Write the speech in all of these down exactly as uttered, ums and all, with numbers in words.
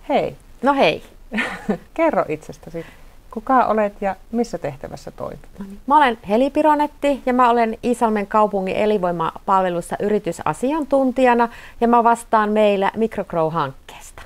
Hei. No hei. Kerro itsestäsi. Kuka olet ja missä tehtävässä toimit? Mä olen Heli Pironetti ja mä olen Iisalmen kaupungin elinvoimapalvelussa yritysasiantuntijana ja mä vastaan meillä MicroGrow-hankkeesta.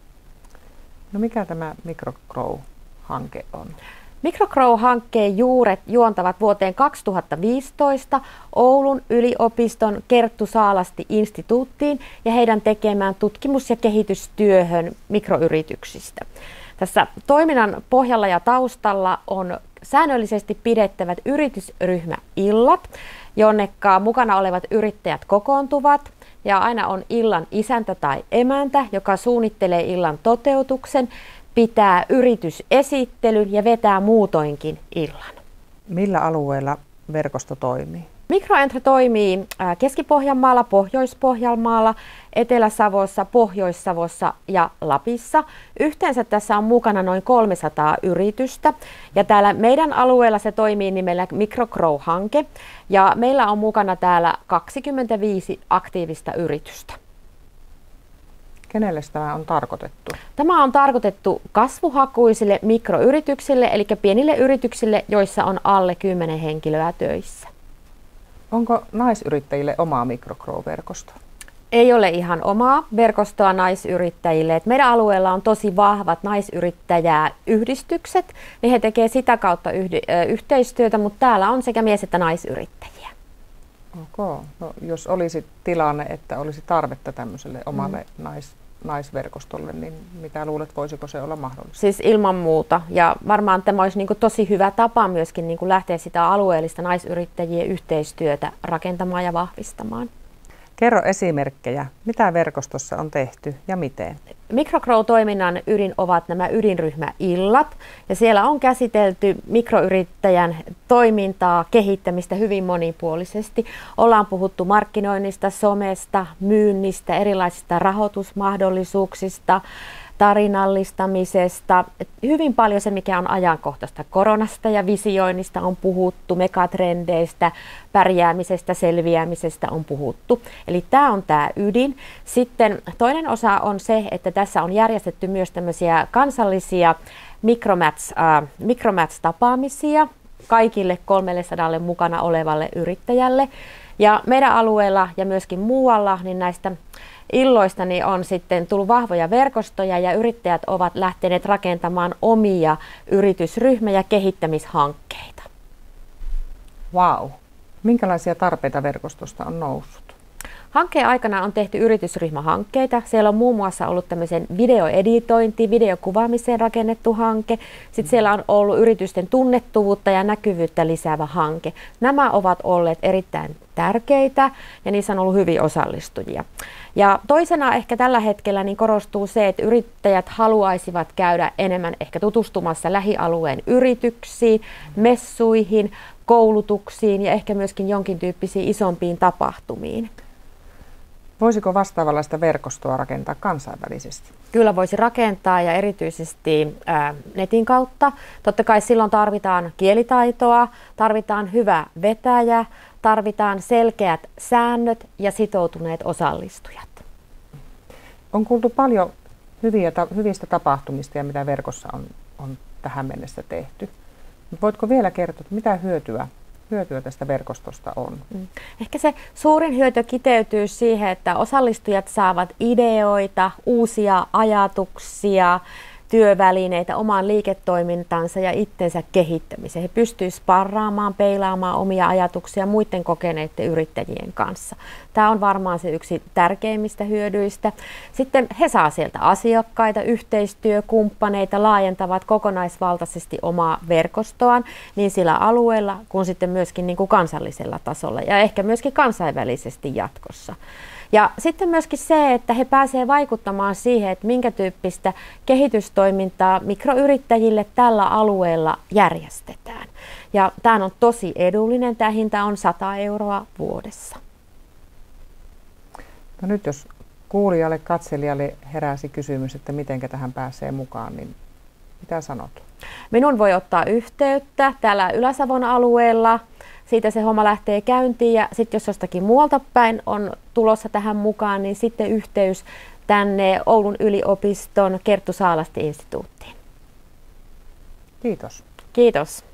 No mikä tämä MicroGrow-hanke on? MicroGrow-hankkeen juuret juontavat vuoteen kaksituhattaviisitoista Oulun yliopiston Kerttu Saalasti-instituuttiin ja heidän tekemään tutkimus- ja kehitystyöhön mikroyrityksistä. Tässä toiminnan pohjalla ja taustalla on säännöllisesti pidettävät yritysryhmäillat, jonnekka mukana olevat yrittäjät kokoontuvat. Ja aina on illan isäntä tai emäntä, joka suunnittelee illan toteutuksen, pitää yritysesittelyn ja vetää muutoinkin illan. Millä alueella verkosto toimii? MicroEntry toimii Keski-Pohjanmaalla, Pohjois-Pohjanmaalla, Etelä-Savossa, Pohjois-Savossa ja Lapissa. Yhteensä tässä on mukana noin kolmesataa yritystä ja täällä meidän alueella se toimii nimellä MicroGrow-hanke ja meillä on mukana täällä kaksikymmentäviisi aktiivista yritystä. Kenelle tämä on tarkoitettu? Tämä on tarkoitettu kasvuhakuisille mikroyrityksille, eli pienille yrityksille, joissa on alle kymmenen henkilöä töissä. Onko naisyrittäjille omaa MicroGrow-verkostoa? Ei ole ihan omaa verkostoa naisyrittäjille. Et meidän alueella on tosi vahvat naisyrittäjäyhdistykset, niin he tekevät sitä kautta yhdi- yhteistyötä, mutta täällä on sekä mies- että naisyrittäjiä. Okay. No, jos olisi tilanne, että olisi tarvetta tämmöiselle omalle mm. nais, naisverkostolle, niin mitä luulet, voisiko se olla mahdollista? Siis ilman muuta. Ja varmaan tämä olisi niin kuin tosi hyvä tapa myöskin niin kuin lähteä sitä alueellista naisyrittäjien yhteistyötä rakentamaan ja vahvistamaan. Kerro esimerkkejä, mitä verkostossa on tehty ja miten? MicroGrow-toiminnan ydin ovat nämä ydinryhmäillat ja siellä on käsitelty mikroyrittäjän toimintaa, kehittämistä hyvin monipuolisesti. Ollaan puhuttu markkinoinnista, somesta, myynnistä, erilaisista rahoitusmahdollisuuksista, tarinallistamisesta. Hyvin paljon se, mikä on ajankohtaista. Koronasta ja visioinnista on puhuttu, megatrendeistä, pärjäämisestä, selviämisestä on puhuttu. Eli tämä on tämä ydin. Sitten toinen osa on se, että tässä on järjestetty myös tämmöisiä kansallisia micromatch, äh, micromatch-tapaamisia kaikille kolmesataa mukana olevalle yrittäjälle. Ja meidän alueella ja myöskin muualla niin näistä illoista niin on sitten tullut vahvoja verkostoja ja yrittäjät ovat lähteneet rakentamaan omia yritysryhmä- ja kehittämishankkeita. Vau! Wow. Minkälaisia tarpeita verkostosta on noussut? Hankkeen aikana on tehty yritysryhmähankkeita. Siellä on muun muassa ollut tämmöisen videoeditointi, videokuvaamiseen rakennettu hanke. Sitten siellä on ollut yritysten tunnettuvuutta ja näkyvyyttä lisäävä hanke. Nämä ovat olleet erittäin tärkeitä ja niissä on ollut hyviä osallistujia. Ja toisena ehkä tällä hetkellä niin korostuu se, että yrittäjät haluaisivat käydä enemmän ehkä tutustumassa lähialueen yrityksiin, messuihin, koulutuksiin ja ehkä myöskin jonkin tyyppisiin isompiin tapahtumiin. Voisiko vastaavanlaista verkostoa rakentaa kansainvälisesti? Kyllä voisi rakentaa ja erityisesti ää, netin kautta. Totta kai silloin tarvitaan kielitaitoa, tarvitaan hyvä vetäjä, tarvitaan selkeät säännöt ja sitoutuneet osallistujat. On kuultu paljon hyviä, hyvistä tapahtumista ja mitä verkossa on, on tähän mennessä tehty. Voitko vielä kertoa, mitä hyötyä hyötyä tästä verkostosta on? Ehkä se suurin hyöty kiteytyy siihen, että osallistujat saavat ideoita, uusia ajatuksia, työvälineitä omaan liiketoimintansa ja itsensä kehittämiseen. He pystyvät sparraamaan, peilaamaan omia ajatuksia muiden kokeneiden yrittäjien kanssa. Tämä on varmaan se yksi tärkeimmistä hyödyistä. Sitten he saavat sieltä asiakkaita, yhteistyökumppaneita, laajentavat kokonaisvaltaisesti omaa verkostoaan niin sillä alueella kuin sitten myöskin niin kuin kansallisella tasolla ja ehkä myöskin kansainvälisesti jatkossa. Ja sitten myöskin se, että he pääsevät vaikuttamaan siihen, että minkä tyyppistä kehitystoimintaa mikroyrittäjille tällä alueella järjestetään. Ja tämä on tosi edullinen, tämä hinta on sata euroa vuodessa. No nyt jos kuulijalle, katselijalle heräsi kysymys, että miten tähän pääsee mukaan, niin mitä sanot? Minun voi ottaa yhteyttä täällä Ylä-Savon alueella. Siitä se homma lähtee käyntiin ja sitten jos jostakin muualta päin on tulossa tähän mukaan, niin sitten yhteys tänne Oulun yliopiston Kerttu Saalasti instituuttiin. Kiitos. Kiitos.